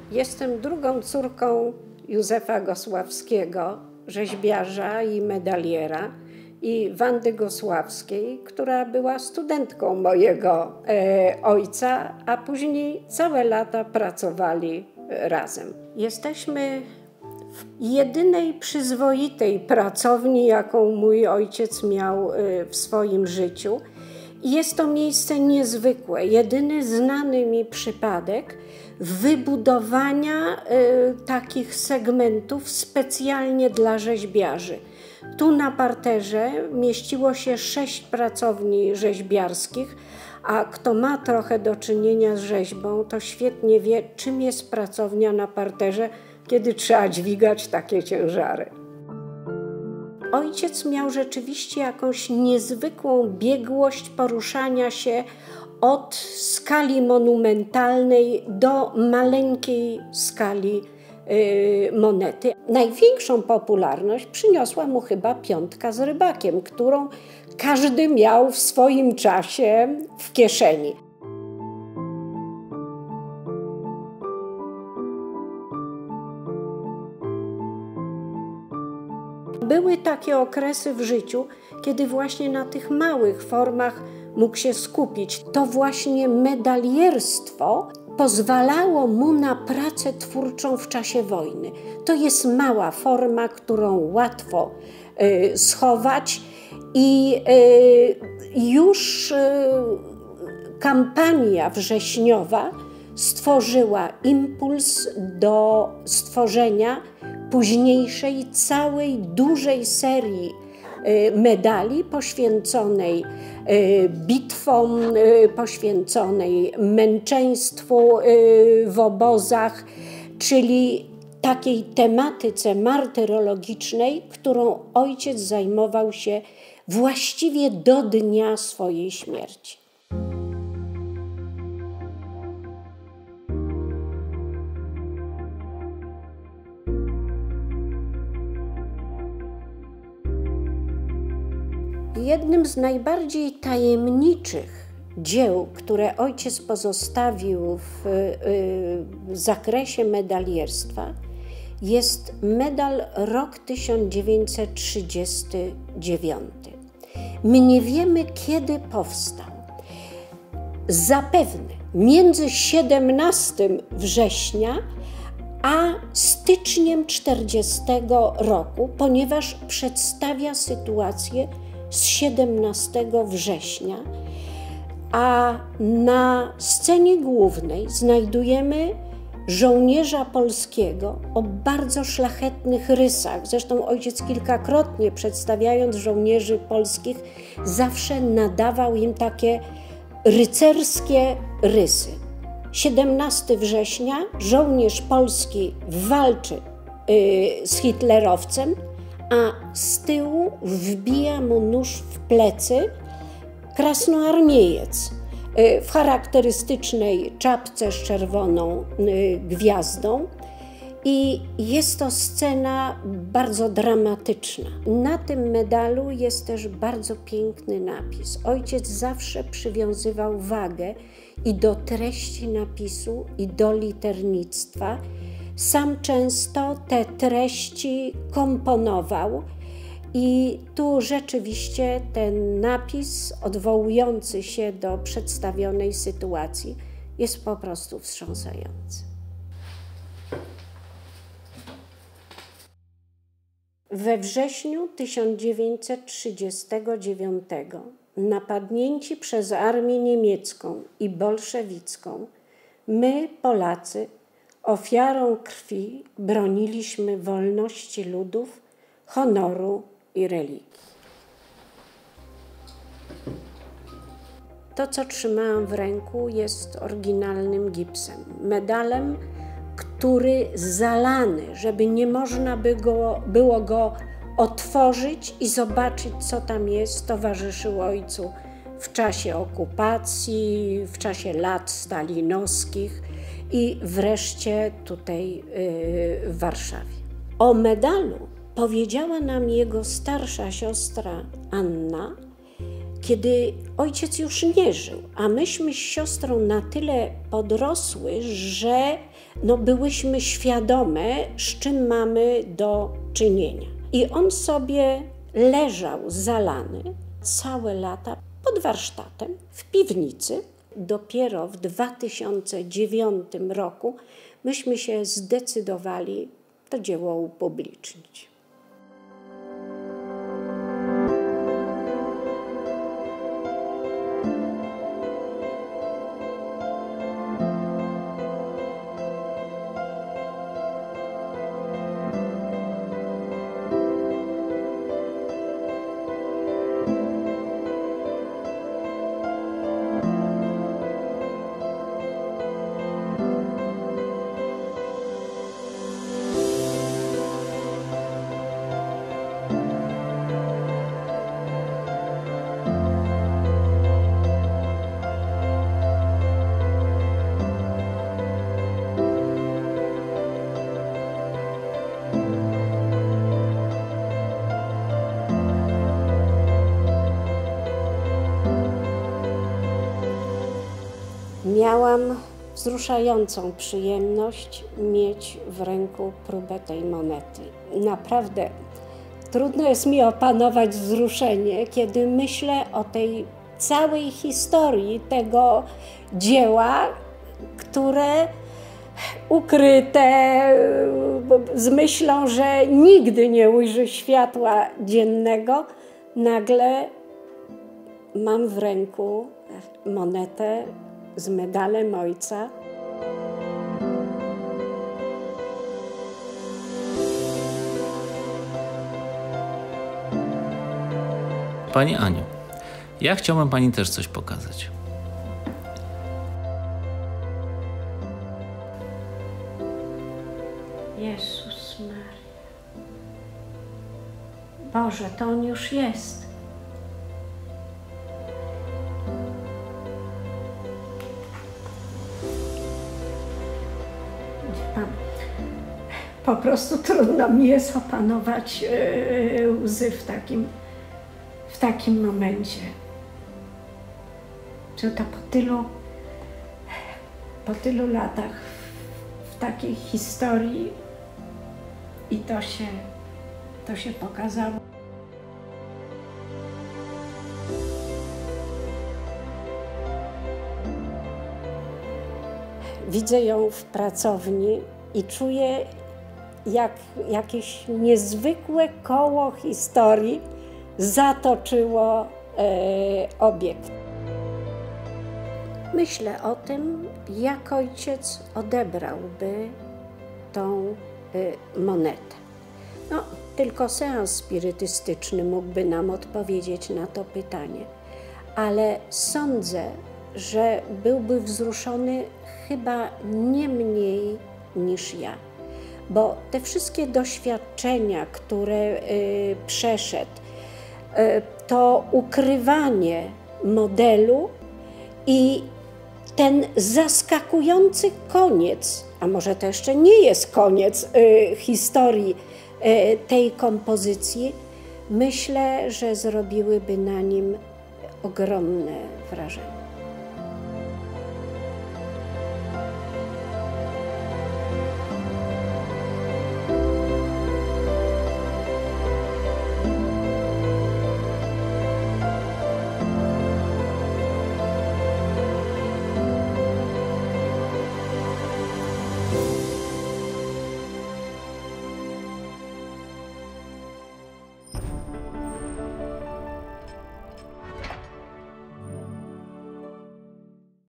Jestem drugą córką Józefa Gosławskiego, rzeźbiarza i medaliera, i Wandy Gosławskiej, która była studentką mojego ojca, a później całe lata pracowali razem. Jesteśmy w jedynej przyzwoitej pracowni, jaką mój ojciec miał w swoim życiu. Jest to miejsce niezwykłe, jedyny znany mi przypadek wybudowania takich segmentów specjalnie dla rzeźbiarzy. Tu na parterze mieściło się 6 pracowni rzeźbiarskich, a kto ma trochę do czynienia z rzeźbą, to świetnie wie, czym jest pracownia na parterze, kiedy trzeba dźwigać takie ciężary. Ojciec miał rzeczywiście jakąś niezwykłą biegłość poruszania się od skali monumentalnej do maleńkiej skali monety. Największą popularność przyniosła mu chyba piątka z rybakiem, którą każdy miał w swoim czasie w kieszeni. Były takie okresy w życiu, kiedy właśnie na tych małych formach mógł się skupić. To właśnie medalierstwo pozwalało mu na pracę twórczą w czasie wojny. To jest mała forma, którą łatwo schować i już kampania wrześniowa stworzyła impuls do stworzenia późniejszej całej dużej serii medali poświęconej bitwom, poświęconej męczeństwu w obozach, czyli takiej tematyce martyrologicznej, którą ojciec zajmował się właściwie do dnia swojej śmierci. Jednym z tajemniczych dzieł, które ojciec pozostawił w zakresie medalierstwa, jest medal rok 1939. My nie wiemy, kiedy powstał. Zapewne między 17 września a styczniem 40 roku, ponieważ przedstawia sytuację z 17 września, a na scenie głównej znajdujemy żołnierza polskiego o bardzo szlachetnych rysach. Zresztą ojciec kilkakrotnie, przedstawiając żołnierzy polskich, zawsze nadawał im takie rycerskie rysy. 17 września żołnierz polski walczy z hitlerowcem, a z tyłu wbija mu nóż w plecy krasnoarmiejec w charakterystycznej czapce z czerwoną gwiazdą. I jest to scena bardzo dramatyczna. Na tym medalu jest też bardzo piękny napis. Ojciec zawsze przywiązywał wagę i do treści napisu, i do liternictwa. Sam często te treści komponował i tu rzeczywiście ten napis odwołujący się do przedstawionej sytuacji jest po prostu wstrząsający. We wrześniu 1939 napadnięci przez armię niemiecką i bolszewicką, my, Polacy, ofiarą krwi broniliśmy wolności ludów, honoru i religii. To, co trzymałam w ręku, jest oryginalnym gipsem. Medalem, który zalany, żeby nie można było go otworzyć i zobaczyć, co tam jest, towarzyszył ojcu w czasie okupacji, w czasie lat stalinowskich i wreszcie tutaj w Warszawie. O medalu powiedziała nam jego starsza siostra Anna, kiedy ojciec już nie żył, a myśmy z siostrą na tyle podrosły, że byłyśmy świadome, z czym mamy do czynienia. I on sobie leżał zalany całe lata pod warsztatem w piwnicy. Dopiero w 2009 roku myśmy się zdecydowali to dzieło upublicznić. Miałam wzruszającą przyjemność mieć w ręku próbę tej monety. Naprawdę trudno jest mi opanować wzruszenie, kiedy myślę o tej całej historii tego dzieła, które ukryte z myślą, że nigdy nie ujrzy światła dziennego, nagle mam w ręku monetę z medalem ojca. Pani Aniu, ja chciałbym Pani też coś pokazać. Jezus Maria. Boże, to on już jest. Po prostu trudno mi jest opanować łzy w takim momencie. Że to po tylu latach w takiej historii i to się pokazało. Widzę ją w pracowni i czuję, jak jakieś niezwykłe koło historii zatoczyło obiekt. Myślę o tym, jak ojciec odebrałby tą monetę. Tylko seans spirytystyczny mógłby nam odpowiedzieć na to pytanie, ale sądzę, że byłby wzruszony chyba nie mniej niż ja. Bo te wszystkie doświadczenia, które przeszedł, to ukrywanie modelu i ten zaskakujący koniec, a może to jeszcze nie jest koniec historii tej kompozycji, myślę, że zrobiłyby na nim ogromne wrażenie.